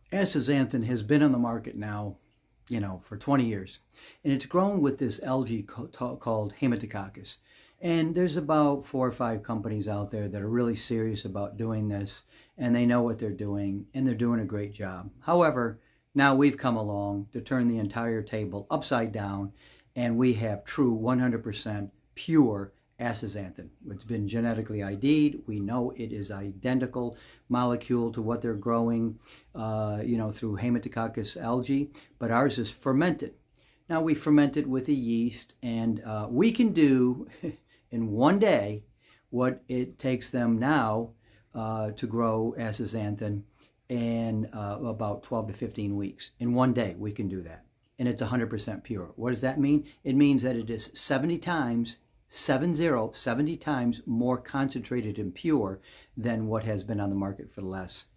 Astaxanthin has been on the market now, for 20 years. And it's grown with this algae called Haematococcus. And there's about 4 or 5 companies out there that are really serious about doing this, and they know what they're doing, and they're doing a great job. However, now we've come along to turn the entire table upside down, and we have true 100% pure astaxanthin. It's been genetically ID'd. We know it is identical molecule to what they're growing, through Haematococcus algae, but ours is fermented. Now we ferment it with a yeast, and we can do in one day what it takes them now to grow astaxanthin in about 12 to 15 weeks. In one day we can do that, and it's 100% pure. What does that mean? It means that it is 70 times more concentrated and pure than what has been on the market for the last